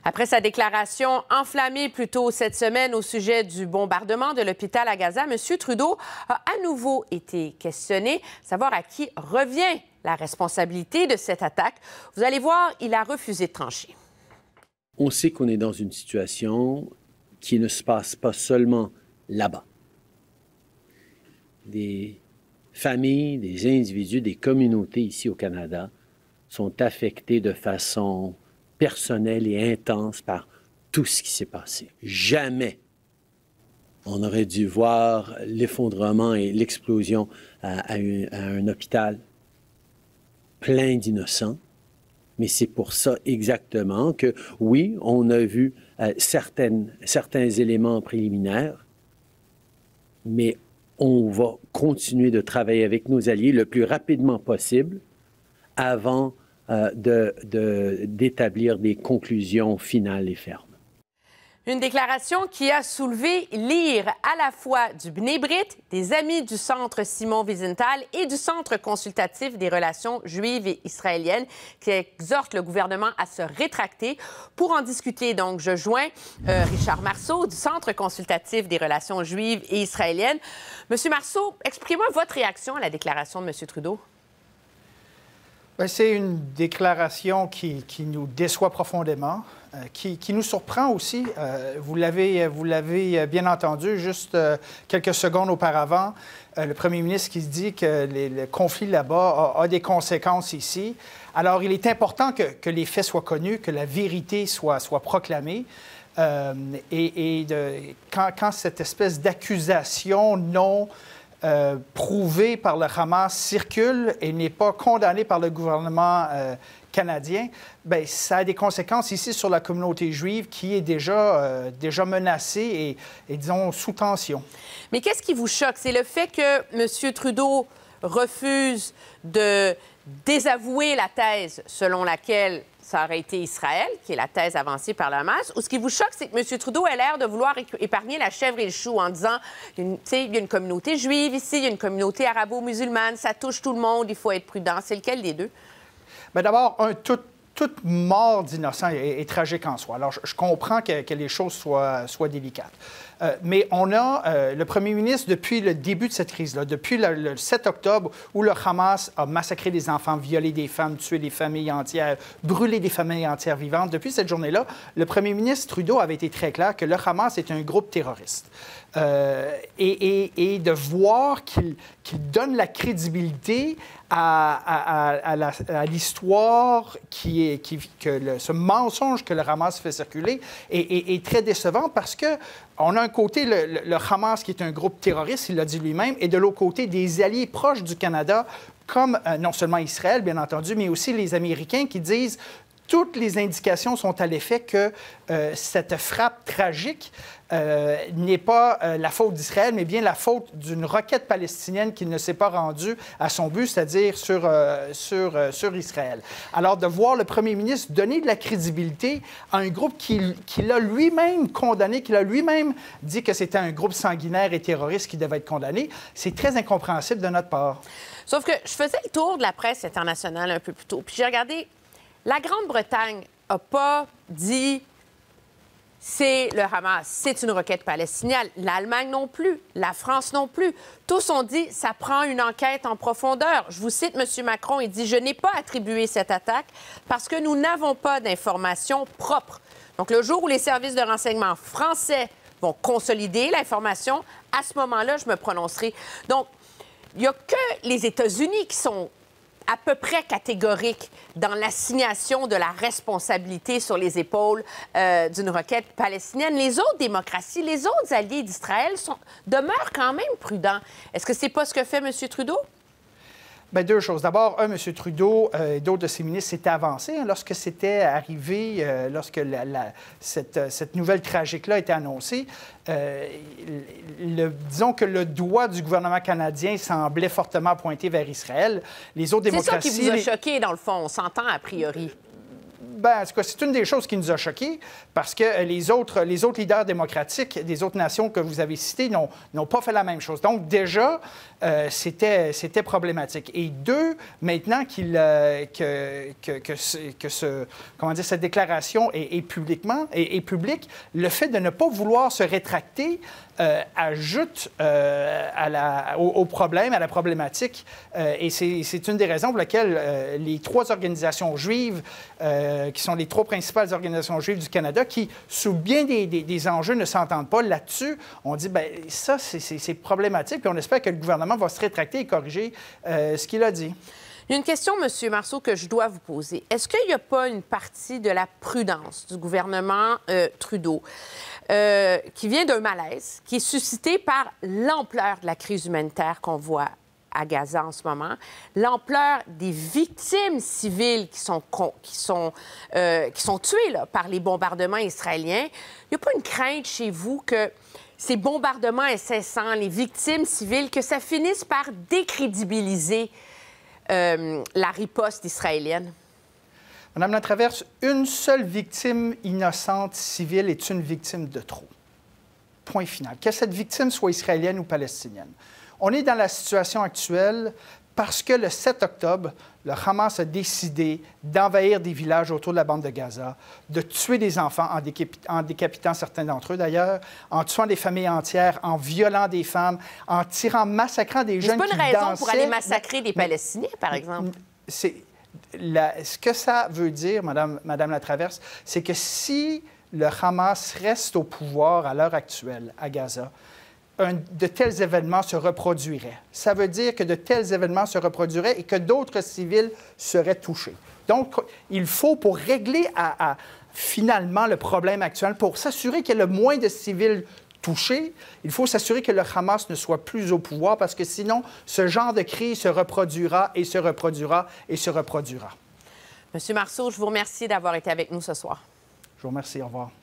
Après sa déclaration enflammée plus tôt cette semaine au sujet du bombardement de l'hôpital à Gaza, M. Trudeau a à nouveau été questionné, savoir à qui revient la responsabilité de cette attaque. Vous allez voir, il a refusé de trancher. On sait qu'on est dans une situation qui ne se passe pas seulement là-bas. Des familles, des individus, des communautés ici au Canada sont affectés de façon personnelle et intense par tout ce qui s'est passé. Jamais on aurait dû voir l'effondrement et l'explosion à un hôpital plein d'innocents. Mais c'est pour ça exactement que, oui, on a vu certains éléments préliminaires, mais on va continuer de travailler avec nos alliés le plus rapidement possible avant d'établir des conclusions finales et fermes. Une déclaration qui a soulevé l'ire à la fois du Bnei Brit, des amis du Centre Simon Wiesenthal et du Centre consultatif des relations juives et israéliennes qui exhorte le gouvernement à se rétracter. Pour en discuter, donc, je joins Richard Marceau du Centre consultatif des relations juives et israéliennes. Monsieur Marceau, exprimez-moi votre réaction à la déclaration de M. Trudeau. C'est une déclaration qui nous déçoit profondément, qui nous surprend aussi. Vous l'avez bien entendu, juste quelques secondes auparavant, le premier ministre qui se dit que le conflit là-bas a des conséquences ici. Alors, il est important que les faits soient connus, que la vérité soit proclamée. Quand cette espèce d'accusation non prouvée par le Hamas circule et n'est pas condamnée par le gouvernement canadien, bien, ça a des conséquences ici sur la communauté juive qui est déjà menacée et, disons, sous tension. Mais qu'est-ce qui vous choque? C'est le fait que M. Trudeau refuse de désavouer la thèse selon laquelle ça aurait été Israël, qui est la thèse avancée par le Hamas, ou ce qui vous choque, c'est que M. Trudeau a l'air de vouloir épargner la chèvre et le chou en disant, il y a une communauté juive ici, il y a une communauté arabo-musulmane, ça touche tout le monde, il faut être prudent. C'est lequel des deux? Bien, d'abord, toute mort d'innocent est tragique en soi. Alors, je comprends que les choses soient délicates. Mais on a le premier ministre, depuis le début de cette crise-là, depuis le 7 octobre, où le Hamas a massacré des enfants, violé des femmes, tué des familles entières, brûlé des familles entières vivantes, depuis cette journée-là, le premier ministre Trudeau avait été très clair que le Hamas est un groupe terroriste. Et de voir qu'il donne la crédibilité à l'histoire ce mensonge que le Hamas fait circuler est très décevant parce que on a un côté le Hamas qui est un groupe terroriste, il l'a dit lui-même, et de l'autre côté des alliés proches du Canada comme non seulement Israël, bien entendu, mais aussi les Américains qui disent toutes les indications sont à l'effet que cette frappe tragique n'est pas la faute d'Israël, mais bien la faute d'une roquette palestinienne qui ne s'est pas rendue à son but, c'est-à-dire sur Israël. Alors, de voir le premier ministre donner de la crédibilité à un groupe qu'il a lui-même condamné, qu'il a lui-même dit que c'était un groupe sanguinaire et terroriste qui devait être condamné, c'est très incompréhensible de notre part. Sauf que je faisais le tour de la presse internationale un peu plus tôt, puis j'ai regardé. La Grande-Bretagne n'a pas dit c'est le Hamas, c'est une roquette palestinienne. L'Allemagne non plus, la France non plus. Tous ont dit ça prend une enquête en profondeur. Je vous cite M. Macron, il dit « Je n'ai pas attribué cette attaque parce que nous n'avons pas d'informations propres. » Donc, le jour où les services de renseignement français vont consolider l'information, à ce moment-là, je me prononcerai. Donc, il n'y a que les États-Unis qui sont à peu près catégorique dans l'assignation de la responsabilité sur les épaules d'une roquette palestinienne. Les autres démocraties, les autres alliés d'Israël demeurent quand même prudents. Est-ce que c'est pas ce que fait M. Trudeau? Bien, deux choses. D'abord, M. Trudeau et d'autres de ses ministres s'étaient avancés lorsque c'était arrivé, lorsque cette nouvelle tragique-là était annoncée. Disons que le doigt du gouvernement canadien semblait fortement pointé vers Israël. Les autres démocraties... C'est ça qui vous a choqué, dans le fond, on s'entend a priori. Ben, en tout cas, c'est une des choses qui nous a choqués parce que les autres leaders démocratiques des autres nations que vous avez citées n'ont pas fait la même chose. Donc, déjà, c'était problématique. Et deux, maintenant cette déclaration est publique, le fait de ne pas vouloir se rétracter ajoute au problème, à la problématique. Et c'est une des raisons pour lesquelles les trois organisations juives, qui sont les trois principales organisations juives du Canada, qui, sous bien des enjeux, ne s'entendent pas là-dessus, on dit, bien, ça, c'est problématique, puis on espère que le gouvernement va se rétracter et corriger ce qu'il a dit. Il y a une question, M. Marceau, que je dois vous poser. Est-ce qu'il n'y a pas une partie de la prudence du gouvernement Trudeau qui vient d'un malaise, qui est suscité par l'ampleur de la crise humanitaire qu'on voit à Gaza en ce moment, l'ampleur des victimes civiles qui sont tuées là, par les bombardements israéliens? Il n'y a pas une crainte chez vous que ces bombardements incessants, les victimes civiles, que ça finisse par décrédibiliser la riposte israélienne? Madame Latraverse, une seule victime innocente civile est une victime de trop. Point final. Que cette victime soit israélienne ou palestinienne. On est dans la situation actuelle parce que le 7 octobre, le Hamas a décidé d'envahir des villages autour de la bande de Gaza, de tuer des enfants en décapitant certains d'entre eux d'ailleurs, en tuant des familles entières, en violant des femmes, en massacrant des jeunes qui dansaient. C'est pas une raison pour aller massacrer des Palestiniens, par exemple. Ce que ça veut dire, Madame Latraverse, c'est que si le Hamas reste au pouvoir à l'heure actuelle à Gaza, de tels événements se reproduiraient. Ça veut dire que de tels événements se reproduiraient et que d'autres civils seraient touchés. Donc, il faut, pour régler finalement le problème actuel, pour s'assurer qu'il y ait le moins de civils touchés, il faut s'assurer que le Hamas ne soit plus au pouvoir parce que sinon, ce genre de crise se reproduira et se reproduira et se reproduira. Monsieur Marceau, je vous remercie d'avoir été avec nous ce soir. Je vous remercie. Au revoir.